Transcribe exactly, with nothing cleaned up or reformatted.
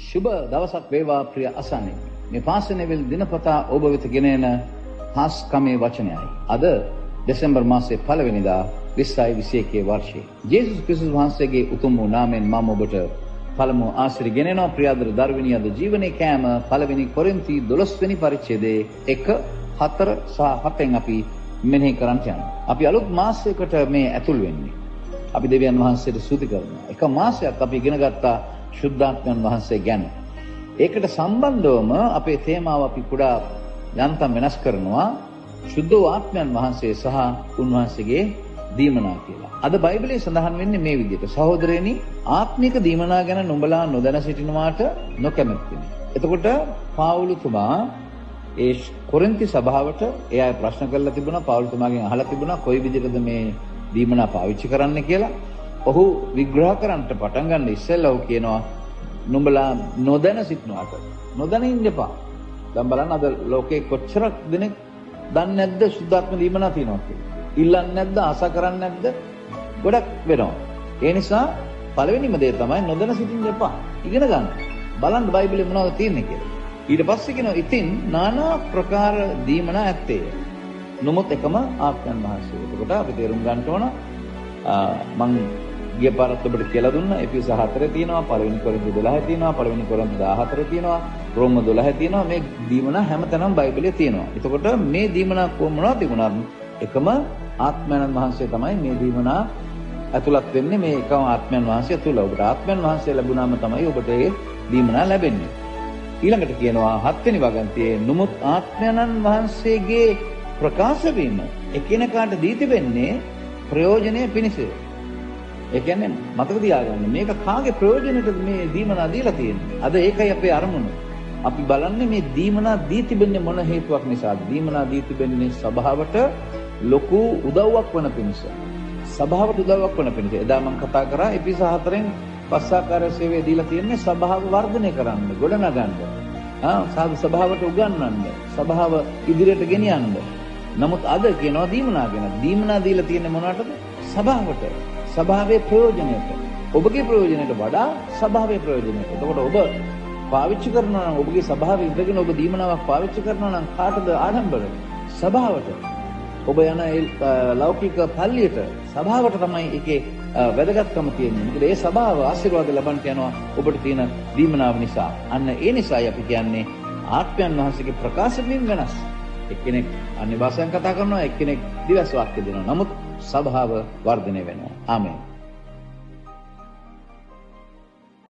සුබ දවසක් වේවා ප්‍රිය අසන්නේ. මේ පාසනෙවිල් දිනපතා ඔබ වෙත ගෙනෙන හාස්කමේ වචනයයි. අද දෙසැම්බර් මාසයේ පළවෙනිදා විස්සයි විසිඑකේ වර්ෂයේ. ජේසුස් ක්‍රිස්තුස් වහන්සේගේ උතුම් වූ නාමයෙන් මම ඔබට පළමු ආශිර්වාද ගෙනෙනවා. ප්‍රියාදර දරුවනි, අද ජීවනයේ කෑම පළවෙනි කොරින්ති දොළොස් වෙනි පරිච්ඡේදයේ එක හතර සහ හතෙන් අපි මෙනෙහි කරන්ට යනවා. අපි අලුත් මාසයකට මේ ඇතුල් වෙන්නේ. අපි දෙවියන් වහන්සේට ස්තුති කරනවා. එක මාසයක් අපි ඉගෙන ගත්තා ශුද්ධාත්මයන් වහන්සේ ගැන. ඒකට සම්බන්ධවම අපේ තේමාව අපි කුඩා යන්තම් වෙනස් කරනවා. ශුද්ධ ආත්මයන් වහන්සේ සහ උන්වහන්සේගේ දීමනා කියලා. අද බයිබලයේ සඳහන් වෙන්නේ මේ විදිහට. සහෝදරයනි, ආත්මික දීමනා ගැන නුඹලා නොදැන සිටිනවාට නොකැමැත්තෙමි. එතකොට පාවුලුතුමා ඒ කොරින්ති සභාවට ඒ අය ප්‍රශ්න කරලා තිබුණා. පාවුලුතුමාගෙන් අහලා තිබුණා කොයි විදිහටද මේ දීමනා පාවිච්චි කරන්න කියලා. ඔහු විග්‍රහ කරන්නට පටන් ගන්න ඉස්සෙල්ලා ඔහු කියනවා නුඹලා නොදැන සිටිනවාට නොදැන ඉන්න එපා. දැන් බලන්න අද ලෝකේ කොච්චර දෙනෙක් දන්නේ නැද්ද සුද්ධාත්ම දීමනා තියෙනවා කියලා. ඉල්ලන්නේ නැද්ද, ආසා කරන්නේ නැද්ද? ගොඩක් වෙනවා. ඒ නිසා පළවෙනිම දේ තමයි නොදැන සිටින්න එපා. ඉගෙන ගන්න. බලන්න බයිබලයේ මොනවද තියෙන්නේ කියලා. ඊට පස්සේ කියනවා ඉතින් নানা ප්‍රකාර දීමනා ඇත්තේ. නොමුත් එකම ආත්මයන් වහන්සේ. එතකොට අපි තේරුම් ගන්න ඕන මම ගිය පාරත් ඔබට කියලා දුන්නා එපිස හතරේ තියෙනවා, පළවෙනි කොරින්ති දොළහේ තියෙනවා, පළවෙනි කොරින්ති දහහතරේ තියෙනවා, රෝම දොළහේ තියෙනවා. මේ දීමනා හැමතැනම බයිබලයේ තියෙනවා. එතකොට මේ දීමනා මොනවද තිබුණාද? එකම ආත්මයන් වහන්සේ තමයි මේ දීමනා ඇතුළත් වෙන්නේ. මේ එකම ආත්මයන් වහන්සේ තුල ඔබට ආත්මයන් වහන්සේ ලැබුණාම තමයි ඔබට ඒ දීමනා ලැබෙන්නේ. ඊළඟට කියනවා හත්වෙනි වගන්තියේ නුමුත් ආත්මයන් වහන්සේගේ ප්‍රකාශ වීම එකිනෙකාට දී තිබෙන්නේ ප්‍රයෝජනය පිණිස. ඒ කියන්නේ මතක තියාගන්න මේක කාගේ ප්‍රයෝජනෙටද මේ දීමනා දීලා තියෙන්නේ. අද ඒකයි අපේ අරමුණ. අපි බලන්නේ මේ දීමනා දී තිබෙන්නේ මොන හේතුවක් නිසාද? දීමනා දී තිබෙන්නේ සභාවට ලොකු උදව්වක් වන පිණිස. සභාවට උදව්වක් වන පිණිස. එදා මම කතා කරා එපිස හතරෙන් පස්සාකාර සේවය දීලා තියෙන්නේ සභාව වර්ධනය කරන්න, ගොඩනගන්න. ආ සාදු සභාවට උගන්වන්න, සභාව ඉදිරියට ගෙනියන්න. නමුත් අද කියනවා දීමනා ගැන. දීමනා දීලා තියෙන්නේ මොනකටද? සභාවට. සභාවේ ප්‍රයෝජනයට. ඔබගේ ප්‍රයෝජනයට වඩා සභාවේ ප්‍රයෝජනයට. එතකොට ඔබ පාවිච්චි කරනවා නම් ඔබගේ සභාවේ ඉඳගෙන ඔබ දීමනාවක් පාවිච්චි කරනවා නම් කාටද ආඩම්බර? සභාවට. ඔබ යන ලෞකික පල්ලියට සභාවට තමයි ඒකේ වැදගත්කම තියෙන්නේ. මොකද ඒ සභාව ආශිර්වාද ලබන්න යනවා ඔබට තියෙන දීමනාව නිසා. අන්න ඒ නිසායි අපි කියන්නේ ආත්මයන් වහන්සේගේ ප්‍රකාශයෙන් වෙනස්. එක්කෙනෙක් අන්‍ය භාෂාවෙන් කතා කරනවා, එක්කෙනෙක් දිවස් වාක්‍ය දෙනවා. නමුත් සභාව වර්ධනය වෙනවා. ආමේන්.